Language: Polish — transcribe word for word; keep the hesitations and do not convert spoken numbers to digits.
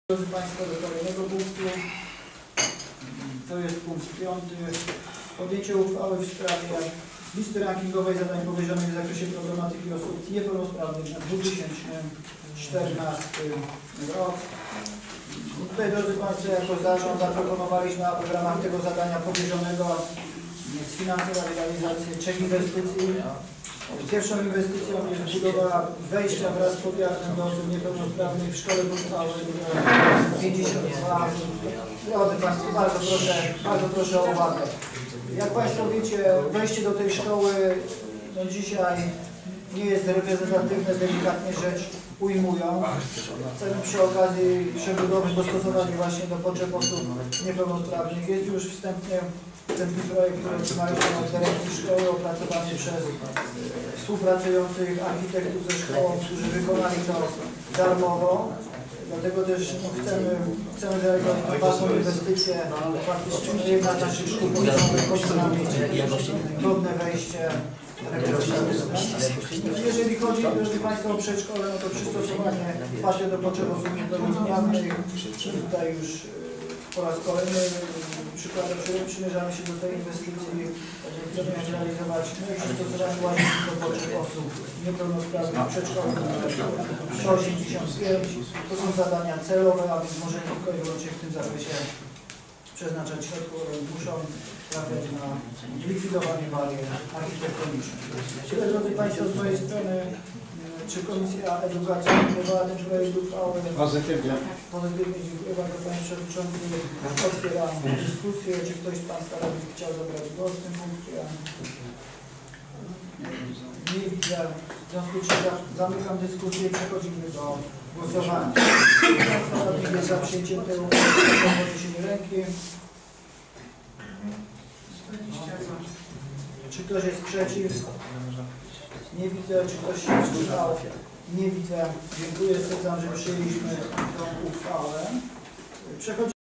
Drodzy Państwo, do kolejnego punktu. To jest punkt piąty. Podjęcie uchwały w sprawie listy rankingowej zadań powierzonych w zakresie problematyki osób niepełnosprawnych na dwa tysiące czternasty rok. Tutaj, drodzy Państwo, jako zarząd zaproponowaliśmy, aby w ramach tego zadania powierzonego sfinansować realizację trzech inwestycji. Pierwszą inwestycją jest budowa wejścia wraz z podjazdem do osób niepełnosprawnych w szkole podstawowej pięćdziesiąt dwa. Drodzy Państwo, bardzo proszę, bardzo proszę o uwagę. Jak Państwo wiecie, wejście do tej szkoły no dzisiaj nie jest reprezentatywne, delikatnie rzecz ujmując. Chcemy przy okazji przebudowy dostosować właśnie do potrzeb osób niepełnosprawnych. Jest już wstępnie ten projekt, który otrzymaliśmy od dyrekcji szkoły, opracowany przez współpracujących architektów ze szkołą, którzy wykonali to darmowo. Dlatego też no, chcemy, chcemy zrealizować tę ważną inwestycję. Faktycznie jedna z naszych szkół podstawowych powinna mieć godne wejście. Jeżeli chodzi, drodzy Państwo, o przedszkole, no to przystosowanie patio do potrzeb osób niepełnosprawnych. Tutaj już po raz kolejny przykładem przymierzamy się do tej inwestycji, chcemy ją zrealizować no i przystosowanie łazienki do potrzeb osób niepełnosprawnych w przedszkolu sto osiemdziesiąt pięć. To są zadania celowe, a więc możemy tylko i wyłącznie w tym zakresie przeznaczać środki, które muszą trafiać na likwidowanie barier architektonicznych. Tyle, drodzy Państwo, z mojej strony. Czy Komisja Edukacji opiniowała ten projekt uchwały? Pozytywnie. Pozytywnie, dziękuję bardzo Panie Przewodniczący. Otwieram dyskusję. Czy ktoś z Państwa radnych chciał zabrać głos w tym punkcie? Nie widzę. W związku z czym zamykam dyskusję i przechodzimy do głosowania. Czy Państwa radnych jest za przyjęciem tego podniesienia ręki? Czy ktoś jest przeciw? Nie widzę. Czy ktoś się wstrzymał? Nie widzę. Dziękuję. Stwierdzam, że przyjęliśmy tę uchwałę. Przechodzimy